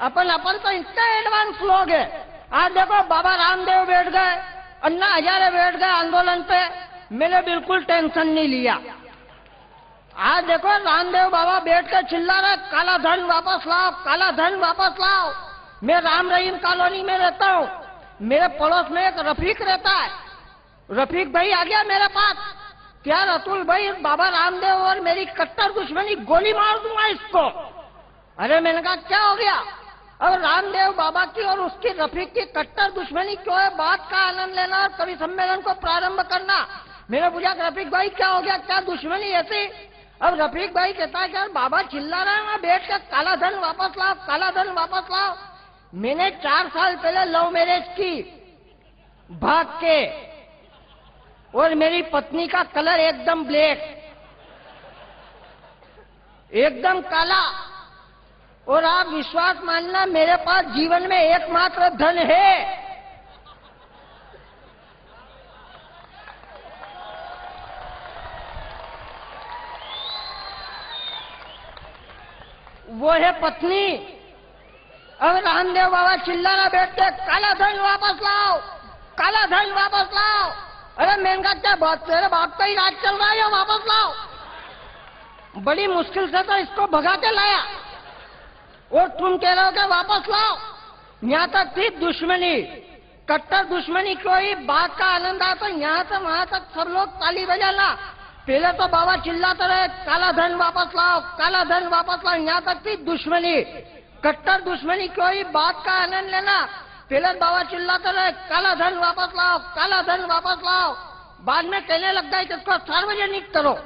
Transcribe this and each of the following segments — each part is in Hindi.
अपन तो इतने एडवांस लोग हैं। आज देखो बाबा रामदेव बैठ गए, अन्ना हजारे बैठ गए आंदोलन पे, मैंने बिल्कुल टेंशन नहीं लिया। आज देखो रामदेव बाबा बैठ कर चिल्ला रहे काला धन वापस लाओ, काला धन वापस लाओ। मैं राम रहीम कॉलोनी में रहता हूँ, मेरे पड़ोस में एक रफीक रहता है। रफीक भाई आ गया मेरे पास, क्या रतुल भाई बाबा रामदेव और मेरी कट्टर दुश्मनी, गोली मार दूंगा इसको। अरे मैंने कहा क्या हो गया? और रामदेव बाबा की और उसकी रफीक की कट्टर दुश्मनी क्यों है? बात का आनंद लेना और कवि सम्मेलन को प्रारंभ करना। मैंने पूछा रफीक भाई क्या हो गया, क्या दुश्मनी ऐसी? अब रफीक भाई कहता है कि बाबा चिल्ला रहा है वहां बैठ कर काला धन वापस लाओ, काला धन वापस लाओ। मैंने 4 साल पहले लव मैरिज की भाग के, और मेरी पत्नी का कलर एकदम ब्लैक, एकदम काला। और आप विश्वास मानना मेरे पास जीवन में एकमात्र धन है, वो है पत्नी। अब रामदेव बाबा चिल्लाना बैठते काला धन वापस लाओ, काला धन वापस लाओ। अरे मैंने कहा क्या बात, तेरे बाप का ही राज चल रहा है, वापस लाओ। बड़ी मुश्किल से तो इसको भगा के लाया, और तुम कह रहे हो कि वापस लाओ। यहां तक थी दुश्मनी, कट्टर दुश्मनी। कोई बात का आनंद आता तो यहां से वहां तक सब लोग ताली बजाना। पहले तो बाबा चिल्लाते रहे काला धन वापस लाओ, काला धन वापस लाओ। यहां तक थी दुश्मनी, कट्टर दुश्मनी। कोई बात का आनंद लेना, पहले बाबा चिल्लाते रहे काला धन वापस लाओ, काला धन वापस लाओ। बाद में कहने लग गए कि इसको सार्वजनिक करो।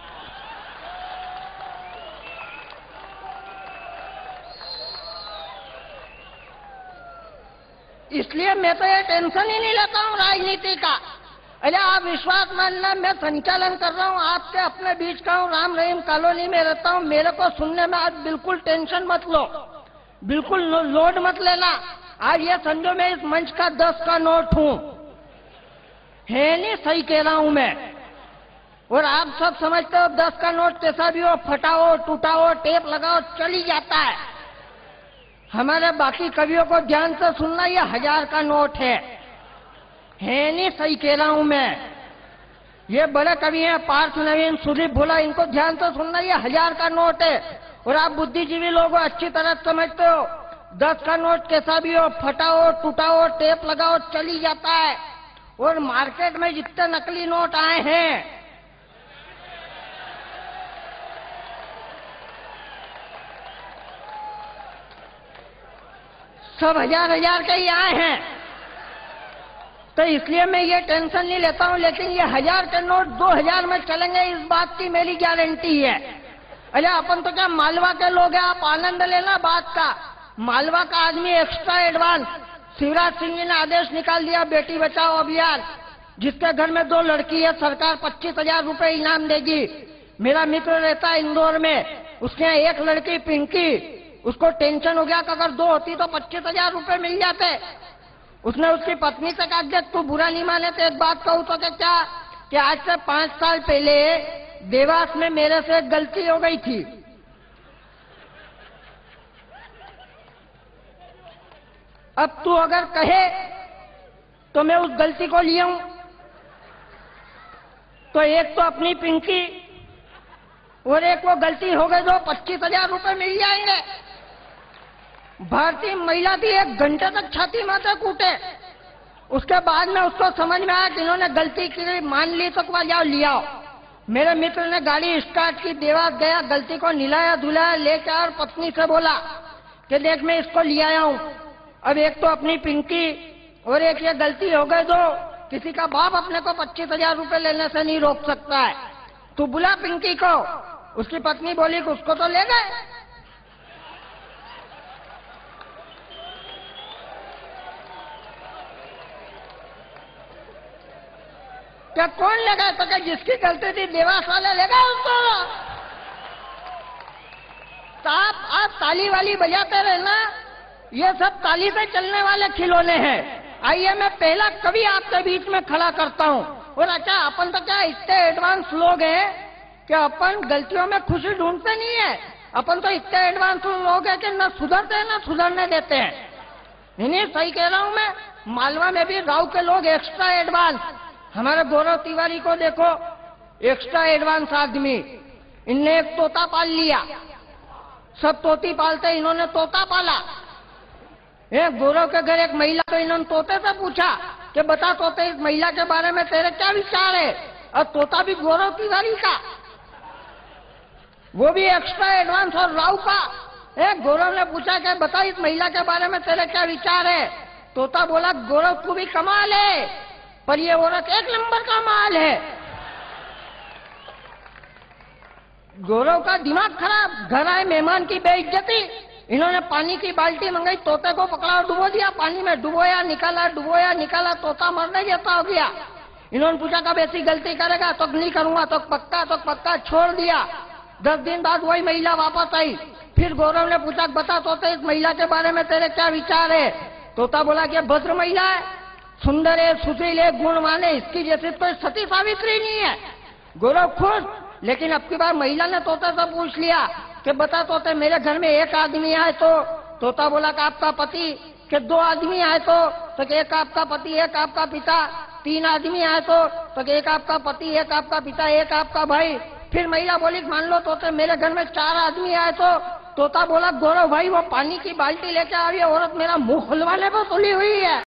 इसलिए मैं तो ये टेंशन ही नहीं लेता हूं राजनीति का। अरे आप विश्वास मानना, मैं संचालन कर रहा हूं आपके अपने बीच का हूं, राम रहीम कॉलोनी में रहता हूं। मेरे को सुनने में आज बिल्कुल टेंशन मत लो, बिल्कुल लोड मत लेना। आज ये समझो मैं इस मंच का 10 का नोट हूं, है नहीं, सही कह रहा हूं मैं। और आप सब समझते हो 10 का नोट कैसा भी हो, फटा हो, टूटा हो, टेप लगाओ, चली जाता है। हमारे बाकी कवियों को ध्यान से सुनना, ये 1000 का नोट है नहीं, सही कह रहा हूं मैं। ये बड़े कवि हैं पार्थ नवीन, सुदीप भोला, इनको ध्यान से सुनना, ये 1000 का नोट है। और आप बुद्धिजीवी लोग अच्छी तरह समझते हो 10 का नोट कैसा भी हो, फटा हो, टूटा हो, टेप लगाओ, चली जाता है। और मार्केट में जितने नकली नोट आए हैं, सब 1000 के ही आए हैं। तो इसलिए मैं ये टेंशन नहीं लेता हूं। लेकिन ये 1000 के नोट 2000 में चलेंगे, इस बात की मेरी गारंटी है। अरे अपन तो क्या मालवा के लोग हैं, आप आनंद लेना बात का। मालवा का आदमी एक्स्ट्रा एडवांस, शिवराज सिंह जी ने आदेश निकाल दिया बेटी बचाओ अभियान, जिसके घर में 2 लड़की है सरकार 25,000 रुपए इनाम देगी। मेरा मित्र रहता है इंदौर में, उसके यहाँ एक लड़की पिंकी, उसको टेंशन हो गया कि अगर 2 होती तो 25,000 रुपए मिल जाते। उसने उसकी पत्नी से कहा कि तू बुरा नहीं माने तो एक बात कहूं तो क्या कि आज से 5 साल पहले देवास में मेरे से एक गलती हो गई थी। अब तू अगर कहे तो मैं उस गलती को लिया हूं, तो एक तो अपनी पिंकी और एक वो गलती हो गई, जो 25,000 रुपए मिल जाएंगे। भारतीय महिला थी, 1 घंटे तक छाती माथे कूटे। उसके बाद में उसको समझ में आया कि इन्होंने गलती की, मान ली तो क्या जाओ लिया। मेरे मित्र ने गाड़ी स्टार्ट की, देवास गया, गलती को निलाया धुलाया, लेके और पत्नी से बोला कि देख मैं इसको ले आया हूं। अब एक तो अपनी पिंकी और एक ये गलती हो गई, जो किसी का बाप अपने को 25,000 रुपए लेने से नहीं रोक सकता है। तू बुला पिंकी को। उसकी पत्नी बोली कि उसको तो ले गए। क्या कौन ले गए? तो क्या जिसकी गलती थी देवास वाले ले गए उसको। तो आप ताली वाली बजाते रहना, ये सब ताली से चलने वाले खिलौने हैं। आइए मैं पहला कवि आपके बीच में खड़ा करता हूं। और अच्छा अपन तो क्या इतने एडवांस लोग हैं कि अपन गलतियों में खुशी ढूंढते नहीं है। अपन तो इतने एडवांस लोग हैं कि न सुधरते हैं न सुधरने देते हैं। नहीं सही कह रहा हूं मैं। मालवा में भी गांव के लोग एक्स्ट्रा एडवांस। हमारे गौरव तिवारी को देखो, एक्स्ट्रा एडवांस आदमी। इनने एक तोता पाल लिया, सब तोती पालते, इन्होंने तोता पाला। एक गौरव के घर एक महिला, तो इन्होंने तोते से पूछा कि बता तोते, इस महिला के बारे में तेरे क्या विचार है? और तोता भी गौरव तिवारी का, वो भी एक्स्ट्रा एडवांस और राव का। एक गौरव ने पूछा कि बता इस महिला के बारे में तेरे क्या विचार है? तोता बोला गौरव तू भी कमाल है, पर ये औरत एक नंबर का माल है। गौरव का दिमाग खराब, घर आए मेहमान की बेइज्जती। इन्होंने पानी की बाल्टी मंगाई, तोते को पकड़ा और डुबो दिया पानी में। डुबोया निकाला, तोता मरने जैसा हो गया। इन्होंने पूछा कब ऐसी गलती करेगा? तो नहीं करूंगा, तो पक्का, छोड़ दिया। 10 दिन बाद वही महिला वापस आई। फिर गौरव ने पूछा बता तोते इस महिला के बारे में तेरे क्या विचार है? तोता बोला कि भद्र महिला है, सुंदर है, सुशील है, गुणवान है, इसकी जैसी तो सती सावित्री नहीं है। गौरव खुश। लेकिन अब की बार महिला ने तोता से पूछ लिया कि बता तोते मेरे घर में एक आदमी आए तो? तोता बोला कि आपका पति। कि 2 आदमी आए तो कि एक आपका पति एक आपका पिता। 3 आदमी आए तो कि एक आपका पति एक आपका पिता एक आपका भाई। फिर महिला बोली मान लो तोते मेरे घर में 4 आदमी आए तो? तोता बोला गौरव भाई वो पानी की बाल्टी लेके आ रही है औरत, मेरा मुंह खुलवाने पर तुली हुई है।